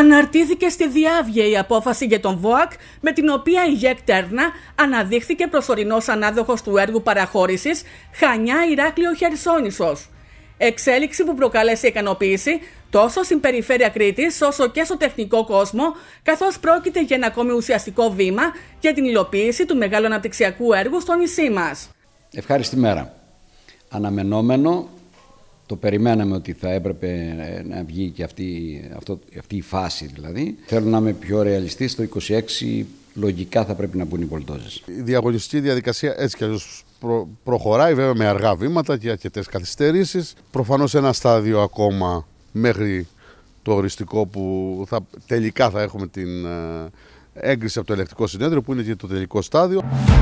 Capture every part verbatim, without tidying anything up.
Αναρτήθηκε στη διάβγεια η απόφαση για τον ΒΟΑΚ, με την οποία η ΓΕΚ Τέρνα αναδείχθηκε προσωρινός ανάδοχος του έργου παραχώρησης Χανιά-Ηράκλειο Χερσόνησος. Εξέλιξη που προκάλεσε ικανοποίηση τόσο στην περιφέρεια Κρήτης όσο και στο τεχνικό κόσμο, καθώς πρόκειται για ένα ακόμη ουσιαστικό βήμα για την υλοποίηση του μεγάλου αναπτυξιακού έργου στο νησί μας. Ευχάριστη μέρα. Αναμενόμενο, το περιμέναμε ότι θα έπρεπε να βγει και αυτή, αυτό, αυτή η φάση δηλαδή. Θέλω να είμαι πιο ρεαλιστής, το είκοσι έξι λογικά θα πρέπει να μπουν οι πολτόζες. Η διαγωνιστική διαδικασία έτσι κι αλλιώς προ, προχωράει, βέβαια με αργά βήματα και αρκετές καθυστερήσεις. Προφανώς ένα στάδιο ακόμα μέχρι το οριστικό που θα, τελικά θα έχουμε την ε, έγκριση από το ελεκτικό συνέδριο, που είναι και το τελικό στάδιο.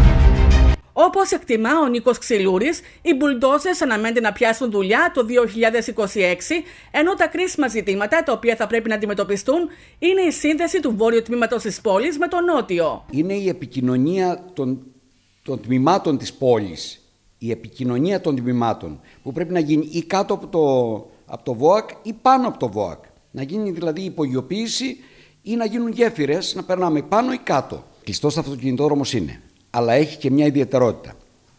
Όπως εκτιμά ο Νίκος Ξυλούρης, οι μπουλντόζες αναμένεται να πιάσουν δουλειά το δύο χιλιάδες είκοσι έξι, ενώ τα κρίσιμα ζητήματα τα οποία θα πρέπει να αντιμετωπιστούν είναι η σύνδεση του βόρειου τμήματος της πόλης με το νότιο. Είναι η επικοινωνία των, των τμήματων της πόλης, η επικοινωνία των τμήματων που πρέπει να γίνει ή κάτω από το, από το ΒΟΑΚ ή πάνω από το ΒΟΑΚ. Να γίνει δηλαδή υπογειοποίηση ή να γίνουν γέφυρες, να περνάμε πάνω ή κάτω. Κλειστός αυτοκινητόδρομος είναι. Αλλά έχει και μια ιδιαιτερότητα,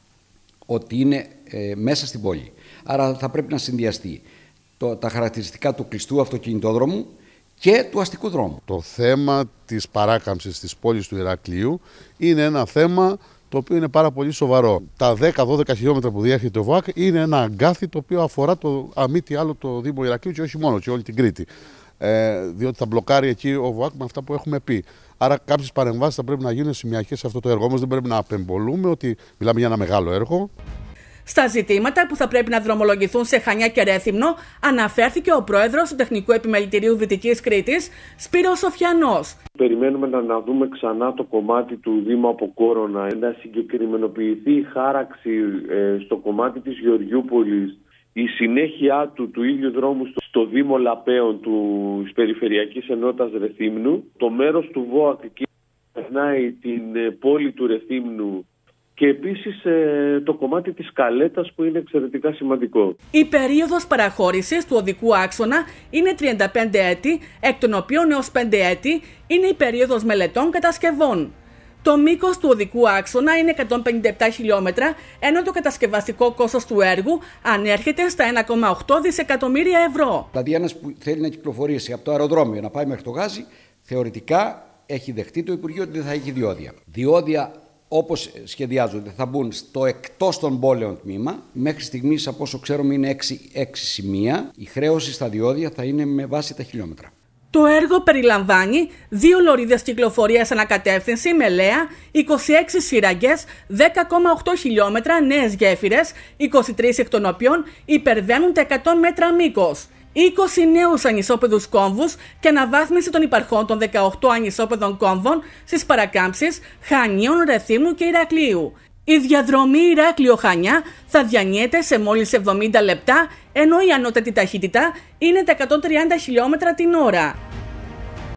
ότι είναι ε, μέσα στην πόλη. Άρα θα πρέπει να συνδυαστεί το, τα χαρακτηριστικά του κλειστού αυτοκινητόδρομου και του αστικού δρόμου. Το θέμα της παράκαμψης της πόλης του Ηρακλείου είναι ένα θέμα το οποίο είναι πάρα πολύ σοβαρό. Τα δέκα δώδεκα χιλιόμετρα που διέρχεται το ΒΟΑΚ είναι ένα αγκάθι το οποίο αφορά το αμή τι άλλο το Δήμο Ηρακλείου και όχι μόνο, και όλη την Κρήτη. Ε, διότι θα μπλοκάρει εκεί ο ΒΟΑΚ με αυτά που έχουμε πει. Άρα κάποιες παρεμβάσεις θα πρέπει να γίνουν σημειακές σε αυτό το έργο. Όμως δεν πρέπει να απεμπολούμε ότι μιλάμε για ένα μεγάλο έργο. Στα ζητήματα που θα πρέπει να δρομολογηθούν σε Χανιά και Ρέθυμνο, αναφέρθηκε ο πρόεδρος του Τεχνικού Επιμελητηρίου Δυτικής Κρήτης, Σπύρος Σοφιανός. Περιμένουμε να, να δούμε ξανά το κομμάτι του Δήμου από Κόρονα, να συγκεκριμενοποιηθεί η χάραξη ε, στο κομμάτι της Γεωργιούπολης, η συνέχεια του, του ίδιου δρόμου στο, στο Δήμο Λαπέων του Περιφερειακής Ενότητας Ρεθύμνου. Το μέρος του ΒΟΑΚ εκεί περνάει την ε, πόλη του Ρεθύμνου και επίσης ε, το κομμάτι της Καλέτας που είναι εξαιρετικά σημαντικό. Η περίοδος παραχώρησης του οδικού άξονα είναι τριάντα πέντε έτη, εκ των οποίων έως πέντε έτη είναι η περίοδος μελετών κατασκευών. Το μήκος του οδικού άξονα είναι εκατόν πενήντα επτά χιλιόμετρα, ενώ το κατασκευαστικό κόστος του έργου ανέρχεται στα ένα κόμμα οκτώ δισεκατομμύρια ευρώ. Δηλαδή ένας που θέλει να κυκλοφορήσει από το αεροδρόμιο να πάει μέχρι το Γάζι, θεωρητικά έχει δεχτεί το Υπουργείο ότι δεν θα έχει διόδια. Διόδια όπως σχεδιάζονται θα μπουν στο εκτός των πόλεων τμήμα. Μέχρι στιγμής, από όσο ξέρουμε, είναι έξι σημεία. Η χρέωση στα διόδια θα είναι με βάση τα χιλιόμετρα. Το έργο περιλαμβάνει δύο λωρίδες κυκλοφορίας ανακατεύθυνση με λέα, είκοσι έξι σύραγγες, δέκα κόμμα οκτώ χιλιόμετρα νέες γέφυρες, είκοσι τρεις εκ των οποίων υπερβαίνουν τα εκατό μέτρα μήκος, είκοσι νέους ανισόπεδους κόμβους και αναβάθμιση των υπαρχών των δεκαοκτώ ανισόπεδων κόμβων στις παρακάμψεις Χανίων, Ρεθύμνου και Ηρακλείου. Η διαδρομή Ηράκλειο-Χανιά θα διανύεται σε μόλις εβδομήντα λεπτά, ενώ η ανώτατη ταχύτητα είναι τα εκατόν τριάντα χιλιόμετρα την ώρα.